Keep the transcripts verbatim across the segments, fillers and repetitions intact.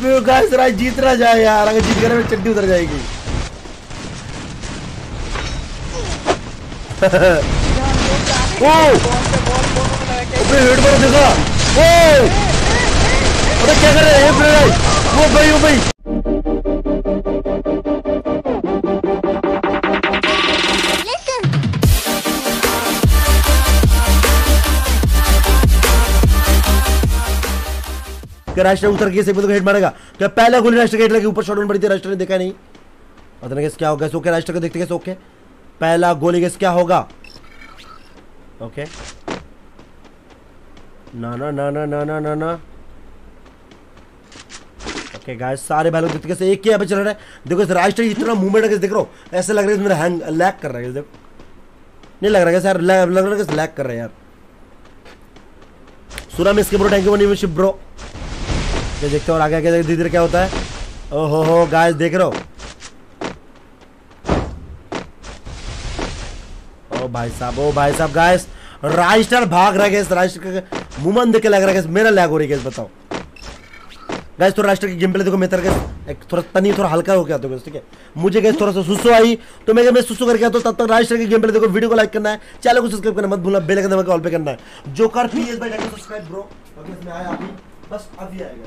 Guys right जीत रहा जाए यार, अगर जीत गया चड्डी उतर जाएगी। ओ हेड मारो देखा, ओ अरे क्या कर रहे हैं भाई, वो भाई वो भाई राष्ट्र उतर के से हेड मारेगा क्या? पहला गोली राष्ट्र के हेड लगी, ऊपर शॉट पड़ी थी, राष्ट्र ने देखा नहीं। पता नहीं क्या होगा। ओके राष्ट्र को देखते कैसे। ओके पहला गोली कैसे क्या होगा? ओके ना ना ना ना ना ना ना ना ओके गाइस सारे भाई लोग देखते कैसे एक ही यहाँ पे चल रहा है। देखो इस राष्ट्र इतना मूवमेंट है, देख रहा हो ऐसे लग रहा है मेरा हैंग लैग कर रहा है। देखो नहीं लग रहा है यार, लग रहा है लैग कर रहा है यार। सुना में इसके bro thank you membership bro. देखते हो और आगे आगे धीरे धीरे क्या होता है। ओहो हो गाइस देख रहे हो, ओ भाई साहब ओ भाई साहब गाइस राइस्टर भाग रहा है। राइस्टर का मूवमेंट देख के लग रहा है मेरा लैग हो रही है। बताओ गाइस तो राइस्टर की गेम प्ले देखो मैं तरह एक थोड़ा तनी थोड़ा हल्का हो गया तो ठीक है। मुझे गाइस थोड़ा सा सुसु आई तो मैं मैं सुसु करके आता हूं। तब तक राइस्टर की गेम प्ले देखो, वीडियो को लाइक करना है, चैनल को सब्सक्राइब करना मत भूलना, बेल आइकन दबा के ऑल पे करना है। जोकर पीएस भाई लाइक सब्सक्राइब ब्रो। ओके इसमें आया अभी बस अभी आएगा।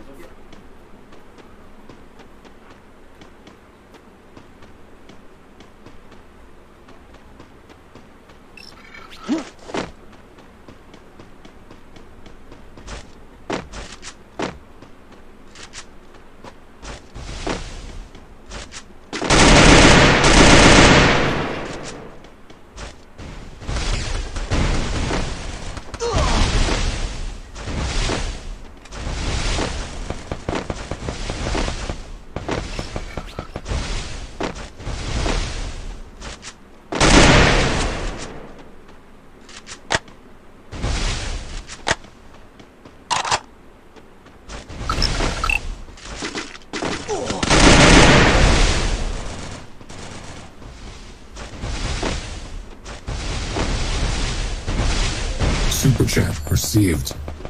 Super chat received.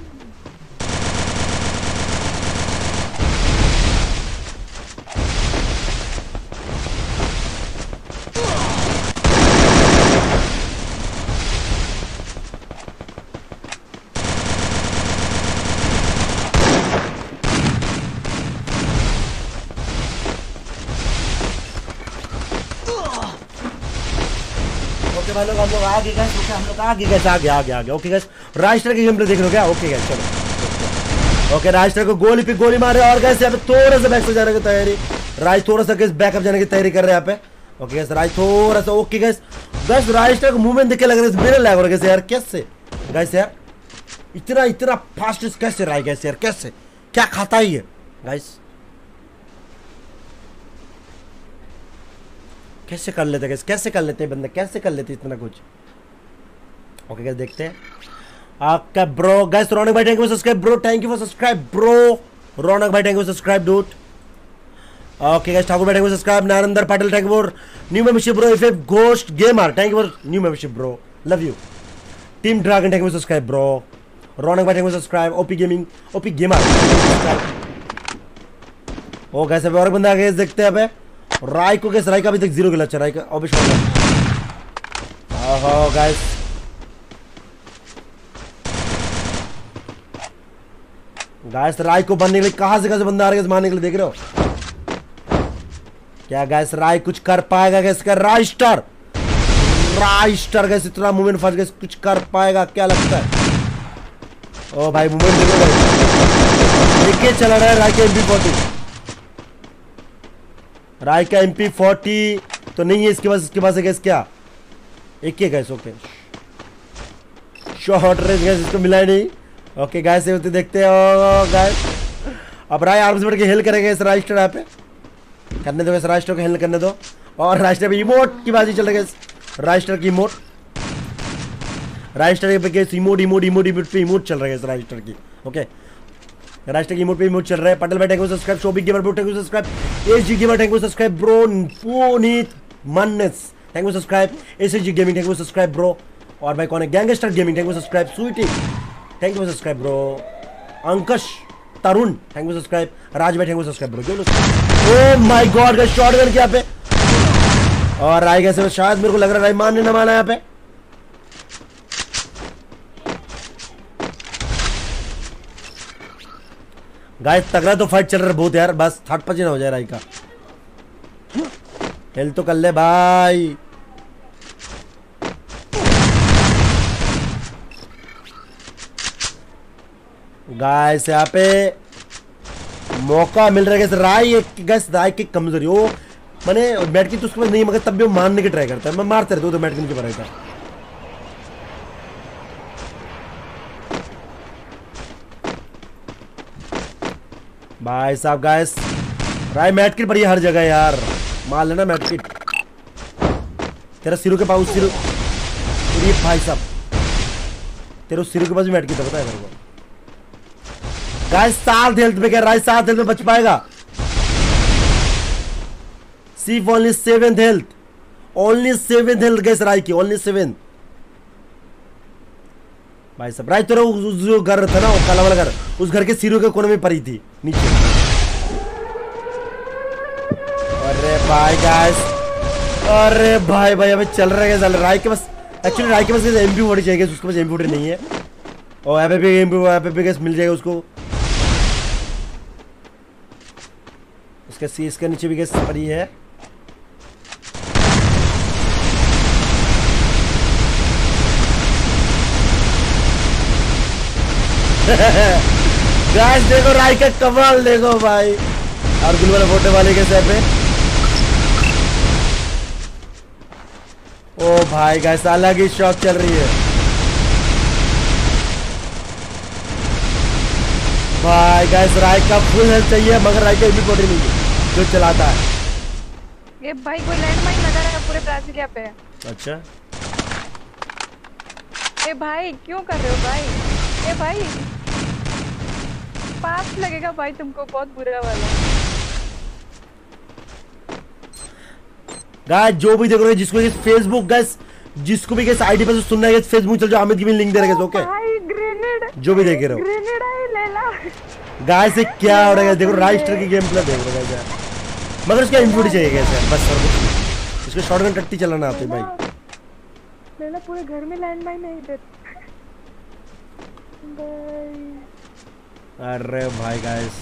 भाई लोग हम लोग आगे गए, हम लोग आगे गए आगे आगे आगे। ओके गाइस राष्ट्र की गेम प्ले देख लो क्या? ओके गाइस चलो। ओके राष्ट्र को गोली पे गोली मारे और गाइस यहाँ पे थोड़ा सा बैक से जाने की तैयारी। राज थोड़ा सा गाइस बैकअप जाने की तैयारी कर रहे हैं यहाँ पे। ओके गाइस राज थोड़ा सा। ओके गाइस गाइस राष्ट्र को मूवमेंट देख के लग रहा है मेरे लैग हो रहा है यार। कैसे गाइस यार इतना इतना फास्ट कैसे रहा है गाइस यार? कैसे क्या खाता ही है गाइस? कैसे कर लेते हैं कैसे कर लेते हैं बंदे, कैसे कर लेते इतना कुछ? ओके गाइस देखते हैं आपका ब्रो। गाइस रौनक भाई thank you for subscribe bro, thank you for subscribe bro. Raunak भाई thank you for subscribe dude. Okay guys Thakur भाई thank you for subscribe. Narender Patil thank you for new membership bro. If F ghost gamer thank you for new membership bro, love you. Team dragon thank you for subscribe bro. Raunak भाई thank you for subscribe. OP gaming OP gamer. Oh guys अब और बंदा आ गया देखते हैं। अबे राय को कैसे? राय का अभी तक जीरो किल। अच्छा राय का ऑब्वियसली। ओहो गाइस गाइस राय को बनने के लिए कहां से कैसे बंदा आ रहा है मारने के लिए, देख रहे हो क्या गाइस? राय कुछ कर पाएगा क्या इसका? राइस्टर राइस्टर गाइस इतना मूवमेंट फंस गया, कुछ कर पाएगा क्या लगता है? ओ भाई मूवमेंट देखो भाई, देखे चला रहा है राय के एम पी फोर्टी। राय का एम पी फोर्टी तो नहीं है इसके पास, इसके पास है गैस क्या? एक ही gas. Okay short range gas इसको मिला ही नहीं। ओके गैस होते देखते हो गैस। अब राय आर्म्स बढ़ के हेल करेगा इस राइस्टर यहाँ पे। करने दो इस राइस्टर को हेल करने दो। और राइस्टर पे इमोट की बाजी चल रही है राइस्टर की इमोट। राइस्टर पे gas emote emote emote emote पे इमोट चल रहा है इस राइस्टर की। ओके राष्ट्र की इमोट पे इमोट चल रहा है। पटेल भाई thank you subscribe. Shobhik gamer bro thank you subscribe. SG gamer thank you subscribe bro. Puneet Manas thank you subscribe. SG gaming thank you subscribe bro. और भाई कौन है? Gangster gaming thank you subscribe. Sweetie thank you subscribe bro. Ankush Tarun thank you subscribe, Raj भाई thank you subscribe bro. Oh my god guys shotgun क्या पे, और राय कैसे शायद मेरे को लग रहा है राय मान ने ना माना यहाँ पे। गाइस तगड़ा तो फाइट चल रहा है बहुत यार, बस थर्ड पची ना हो जाए राय का। हेल्थ तो कर ले भाई। गाइस यहाँ पे मौका मिल रहा है गैस राय एक गैस राय की कमजोरी वो मैंने बैट की तो उसके पास नहीं मगर तब भी वो मारने की ट्राई करता है। मैं मारते रहता हूँ तो बैट के नीचे पर था। भाई साहब गाइस राय मैट किट बढ़िया हर जगह यार, मार लेना मैट किट। तेरा सिरों के पास सिरों भाई साहब तेरे उस सिरों के पास भी मैट किट है, पता है मेरे को। गाइस सात हेल्थ पे क्या राय सात हेल्थ में बच पाएगा। सिर्फ only seventh health, only seventh health guys राय की, ओनली सेवेंथ। भाई साहब राय तेरा जो घर था ना वो काला वाला घर, उस घर के सिरों के कोने में पड़ी थी नीचे। अरे भाई गाइस अरे भाई भाई अबे चल रहा है राय के पास। एक्चुअली राय के पास एमपी फोर्टी चाहिए, उसके पास एमपी फोर्टी नहीं है और यहाँ पे भी एमपी पे गैस मिल जाएगा उसको। उसके सी इसके नीचे भी गैस पड़ी है। गाइस देखो राय का कमाल देखो भाई, और गुल वाले फोटे वाले के सर पे। ओ भाई गाइस अलग ही शॉट चल रही है भाई। गाइस राय का फुल हेल्थ चाहिए मगर राय का एमपी फोर्टी नहीं है जो चलाता है। ये भाई कोई लैंडमाइन लगा रहा है पूरे ब्राजीलिया पे। अच्छा ए भाई क्यों कर रहे हो भाई, ए भाई पास लगेगा भाई तुमको बहुत बुरा वाला। गाइस जो भी देख रहे हो जिसको ये फेसबुक गाइस जिसको भी गाइस आईडी पर सुनना है फेसबुक चल जाओ, अमित की भी लिंक दे रहे ओके। भाई ग्रेनेड जो भी देख रहे हो ग्रेनेड आई ले ला गाइस ये क्या हो रहा है देखो राइस्टर की गेम प्ले देख रहे हो गाइस, मगर उसका इनपुट चाहिए गाइस बस और कुछ। इसको शॉटगन टट्टी चलाना आती है भाई। ले ला पूरे घर में लैंडमाइन है इधर भाई। अरे भाई गाइस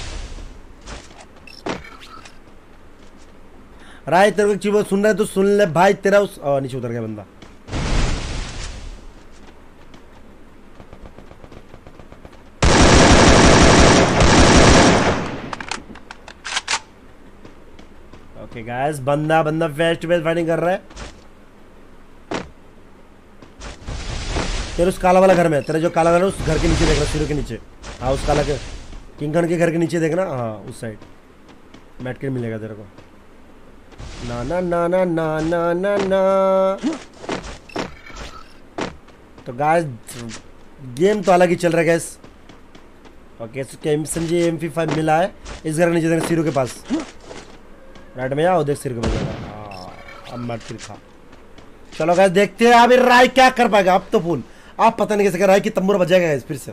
राय तेरे को चीज सुन रहा है तो सुन ले भाई, तेरा उस आ, नीचे उतर गया बंदा। ओके गाइस बंदा बंदा फेस टू फेस फाइटिंग कर रहा है। तेरे उस काला वाला घर में, तेरा जो काला वाला उस घर के नीचे देख रहा सिरों के नीचे। हाँ उस काला के किंग खान के घर के नीचे देखना, हाँ उस साइड मैट किट मिलेगा तेरे को। ना ना ना ना ना ना ना ना तो गाइस गेम तो अलग ही चल रहा है गाइस। ओके समझे एम पी फाइव मिला है इस घर के नीचे देखना सिरों के पास। राइट में आओ देख सिर के पास अब मैट किट खा। चलो गाइस देखते हैं अभी राय क्या कर पाएगा। अब तो फुल आप पता नहीं कैसे कर राय की तंबूरा बजाएगा गाइस फिर से।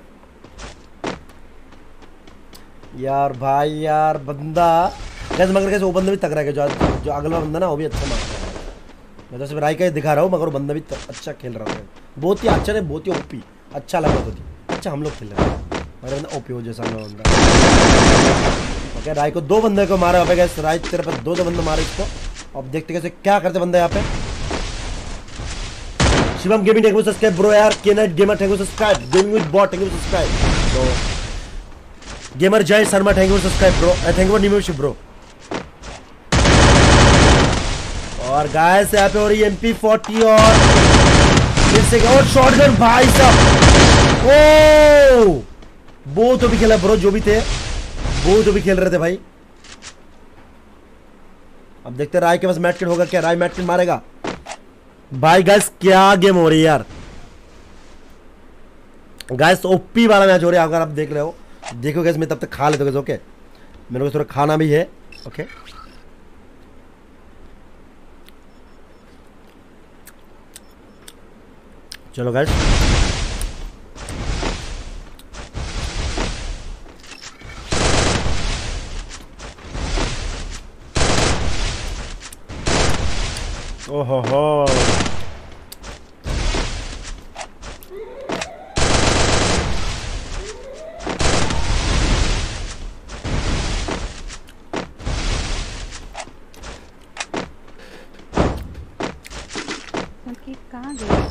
यार भाई यार बंदा कैसे मगर कैसे वो बंदा भी तगड़ा है जो जो अगला बंदा ना वो भी अच्छा मार रहा है। मैं तो सिर्फ राय का दिखा रहा हूँ मगर वो बंदा भी अच्छा खेल रहा है, बहुत ही अच्छा नहीं बहुत ही ओपी अच्छा लग रहा था। अच्छा हम लोग खेल रहे हैं मेरा बंदा ओपी हो जैसा बंदा। ओके राय को दो बंदे को मारा है गाइस, राय तेरे पास दो दो बंदे मारे इसको। अब देखते कैसे क्या करते बंदा यहाँ पे। Shivam gaming thank you subscribe bro यार। Knight gamer thank you subscribe. Gaming with bot thank you subscribe bro. Gamer Jay Sharma thank you subscribe bro, thank you for new bro. और गाइस यहाँ पे हो रही एमपी फोर्टी और फिर से और शॉटगन भाई साहब। ओ वो तो भी खेला ब्रो जो भी थे वो तो भी खेल रहे थे भाई। अब देखते हैं राय के पास मैट किट होगा क्या, राय मैट किट मारेगा भाई। गाइस क्या गेम हो रही है यार, गाइस ओपी वाला मैच हो रहा है अगर आप देख रहे हो। देखो गाइस मैं तब तक खा लेता हूँ ओके, मेरे को थोड़ा खाना भी है ओके। चलो गाइस ओहो हो कहाँ गए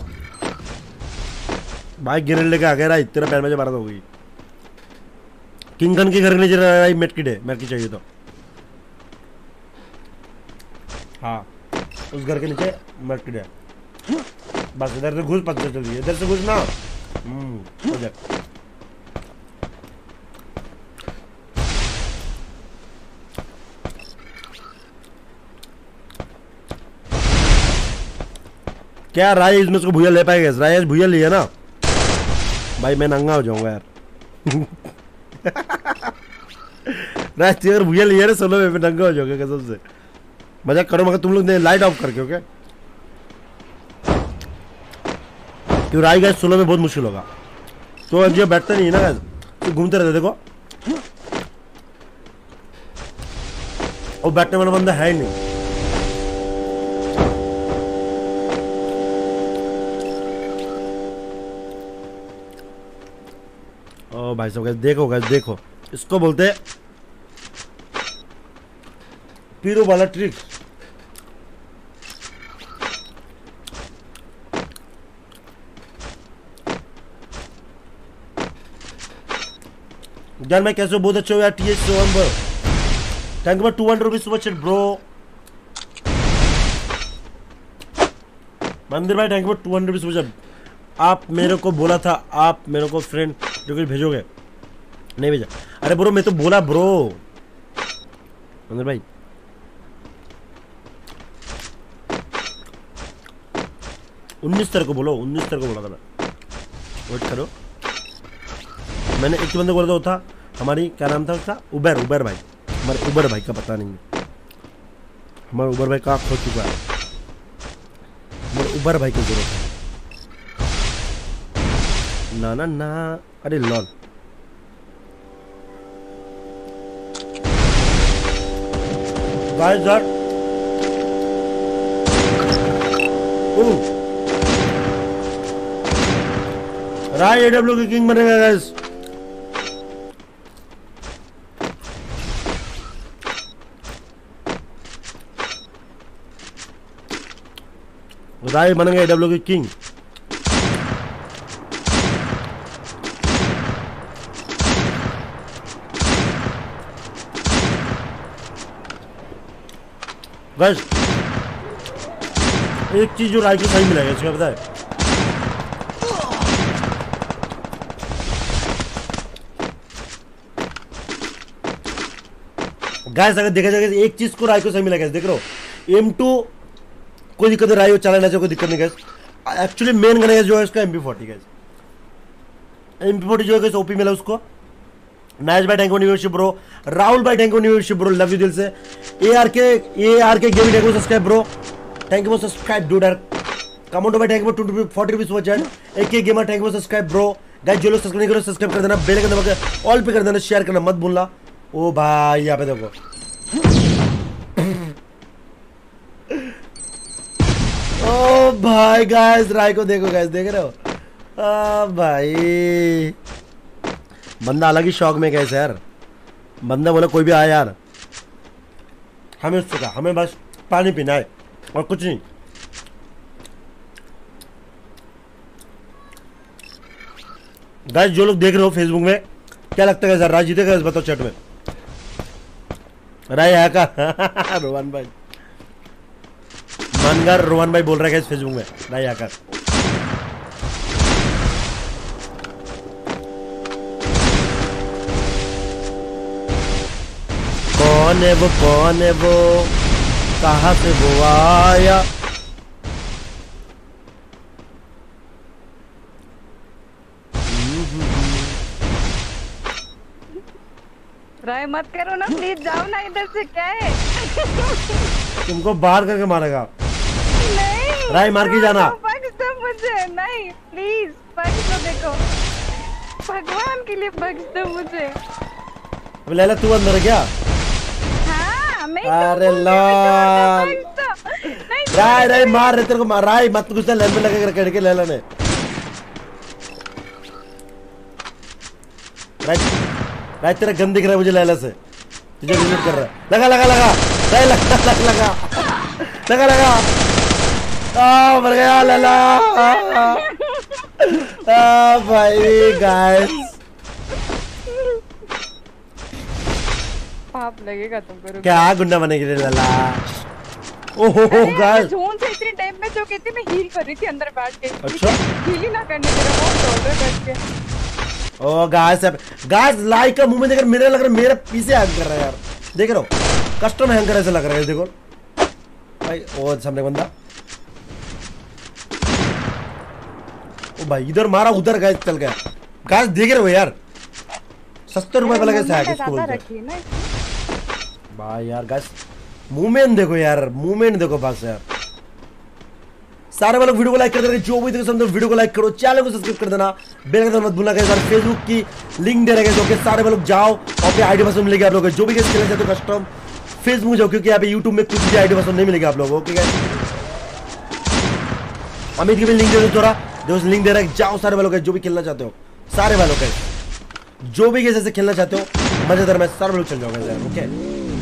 भाई? गिरने लेके आ गया रहा, तेरा पैर में जो मारा हो गई। किंग खन के घर के नीचे रहा है मेट किट है, मेट की चाहिए तो हाँ उस घर के नीचे मेट किट है। बस इधर से घुस, पत्थर चल रही है, इधर से घुस ना। हम्म हो जाए। क्या राय इसमें उसको भूया ले पाएगा? राय भूया लिया ना भाई, मैं नंगा हो जाऊंगा यार। राय अगर भूया लिया ना सोलो में, मैं नंगा हो जाऊंगा कसम से। मजाक करो मगर तुम लोग ने लाइट ऑफ करके, ओके? क्यों राय गैस सोलो में बहुत मुश्किल होगा। तो अब जो बैठता नहीं है ना गैस, तो घूमते रहते देखो, वो बैठने वाला बंदा है ही नहीं। ओ भाई साहब गैस देखो, गैस देखो, इसको बोलते हैं पीरो वाला ट्रिक। यार मैं कैसे बहुत अच्छे हो यार। T H Soham thank you two hundred rupees super chat bro. मंदिर भाई thank you two hundred rupees super chat. आप मेरे को बोला था आप मेरे को फ्रेंड रिक्वेस्ट भेजोगे, नहीं भेजा। अरे ब्रो मैं तो बोला ब्रो, मंदिर भाई उन्नीस तारीख को बोलो, उन्नीस तारीख को बोला था मैं। वेट करो, मैंने एक बंदे बोला था, वो था हमारी क्या नाम था उसका, उबर उबर भाई। हमारे उबर भाई का पता नहीं, हमारे उबर भाई कहाँ खो चुका है। हमारे उबर भाई की जरूरत है ना ना ना। अरे लॉल गाइस यार, राय एडब्ल्यू की किंग बनेगा गाइस। राय बनेगा एडब्ल्यू की किंग। गाइस एक चीज जो राय को सही मिलेगा इसका पता है, गाइस अगर देखा जाएगा एक चीज को राय को सही मिला गया, देख रहे हो एम टू कोई दिक्कत है, राय चलाना चाहिए कोई दिक्कत नहीं गैस। एक्चुअली मेन गन जो है इसका एम पी फोर्टी गैस, एम पी फोर्टी जो है ओपी मिला उसको। नाइस बाय थैंक यू न्यूशिप bro. Rahul by thank you न्यूशिप ब्रो, लव यू दिल से। A R K A R K gaming thank you subscribe bro, thank you for subscribe dude. Comment by thank you two forty rupees for chat. एक K gamer thank you for subscribe bro. Guys जो लोग subscribe नहीं करो subscribe कर देना, bell icon दबा के all पे कर देना, शेयर करना मत भूलना। ओ भाई यहाँ पे देखो, ओ भाई गाइस राय को देखो गाइस, देख रहे हो आ भाई, बंदा अलग ही शौक में कैसे यार। बंदा बोला कोई भी आया यार, हमें उससे कहा हमें बस पानी पीना है और कुछ नहीं। गाइस जो लोग देख रहे हो फेसबुक में, क्या लगता है सर राय जीतेगा इस बताओ चैट में। राय आया का रोहन भाई मनगर, रोहन भाई बोल रहा है फेसबुक में राय आकर। कौन है वो, कौन है वो, कहाँ से वो आया। राय मत करो ना प्लीज, जाओ ना इधर से। क्या है तुमको बाहर करके मारेगा। नहीं राय मार के जाना। बख्श दो मुझे, नहीं प्लीज बख्श दो। देखो भगवान के लिए बख्श दो मुझे। अब लैला तू अंदर है क्या? हाँ मैं अरे तो लाल नहीं राय राय मार रहे तेरे को मार राय मत कुछ लेन में लगे कर के ले लेने राय राय तेरा गंद दिख रहा है मुझे लैला से तुझे रिलेट कर रहा है लगा लगा लगा राय लगा लगा लगा लगा आ मर गया लैला आ भाई गाइस पाप लगेगा तुमको क्या गुंडा बनेगी रे लैला ओहो गाइस जोन से इतनी टाइम में जो कहती मैं हील कर रही थी अंदर बैठ के अच्छा हील ही ना करने तेरा बहुत दौड़ रहा बैठ के ओ गाइस गाइस लाइक का मुंह में देखकर मेरे लग रहा है मेरे पीछे हैंग कर रहा है यार देख रहे हो कस्टम हैंग कर ऐसे लग रहा है देखो भाई ओ सामने बंदा ओ भाई इधर मारा उधर गाइस चल गया गाइस देख रहे हो यार सत्तर रुपए वाला कैसे है इसको बोलते हैं भाई यार गाइस मूवमेंट देखो यार मूवमेंट देखो बस यार सारे वालों वीडियो को लाइक कर देना जो भी देखो समझो वीडियो को लाइक करो चैनल को सब्सक्राइब कर देना बेल आइकन मत भूलना गाइस फेसबुक की लिंक दे रखे ओके सारे वालों जाओ और पे आईडी पसंद मिलेगी आप लोगों को जो भी गेस खेलना चाहते हो कस्टम फेसबुक जाओ क्योंकि यहाँ पे यूट्यूब में कुछ भी आईडी पसंद नहीं मिलेगी आप लोगों को ओके गाइस अमित की भी लिंक दे दो थोड़ा जो लिंक दे रहा है जाओ सारे वालों का जो भी खेलना चाहते हो सारे वालों का जो भी कैसे खेलना चाहते हो मजेदार मैच सारे लोग चल जाओगे यार ओके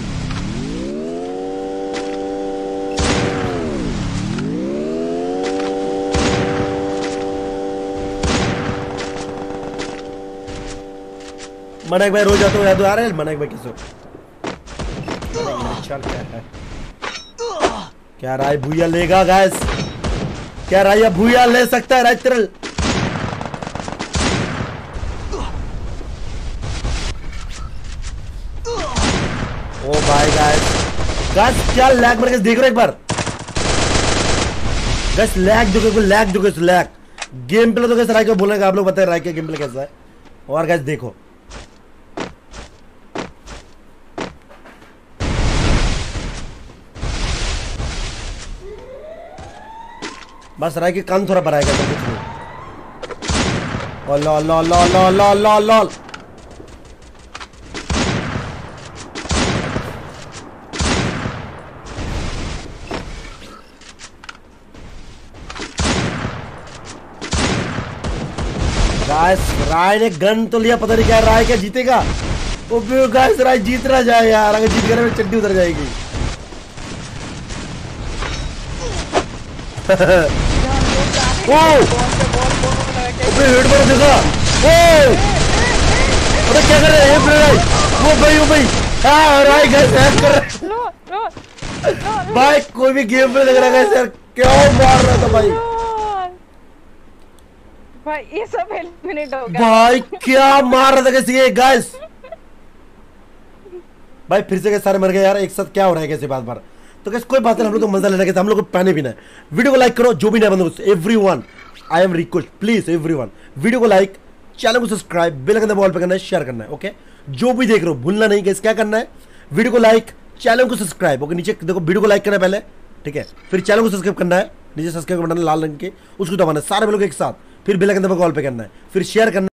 मनक भाई रोज आते हो याद आ रहे हैं मनक भाई किसो चल क्या है क्या राय भूया लेगा गाइस क्या राय भूया ले सकता है राय तिरल ओ भाई गाइस गाइस क्या लैग मर के देख रहे हो एक बार गाइस लैग जो को लैग जो को लैग गेम प्ले तो कैसे राय को बोलने का आप लोग बताएं राय का गेम प्ले कैसा है और गाइस देखो बस राय के कान थोड़ा बढ़ाएगा तो कुछ नहीं oh lol lol lol lol lol lol lol guys Rai ने गन तो लिया पता नहीं क्या राय क्या जीतेगा ओ गाइस राय जीत रहा जाए यार अगर जीत गया चड्डी उतर जाएगी ओ अबे हेड मारो देखा ओ अबे क्या कर रहे हैं भाई वो भाई वो भाई हां राय गाइस हैक कर रहे लो लो भाई कोई भी गेम में लग रहा है यार क्या मार रहा था भाई भाई ये सब एलिमिनेट हो गया भाई क्या मार रहा था कैसे गाइस भाई फिर से सारे मर गए यार एक साथ क्या हो रहा है कैसे बात बार तो कैसे कोई बात नहीं हम लोग को मजा लेना है हम लोग को पानी पीना है वीडियो को लाइक करो जो भी नया बंदो everyone I am request please everyone video को लाइक चैनल को सब्सक्राइब बेल आइकन दबाओ पे करना है शेयर करना है ओके जो भी देख रहे हो भूलना नहीं कैसे क्या करना है वीडियो को लाइक चैनल को सब्सक्राइब ओके नीचे देखो वीडियो को लाइक करना है पहले ठीक है फिर चैनल को सब्सक्राइब करना है नीचे सब्सक्राइब बटन लाल रंग के उसको दबाना है सारे लोग एक साथ फिर बेल आइकन दबा कॉल पे करना है फिर शेयर करना है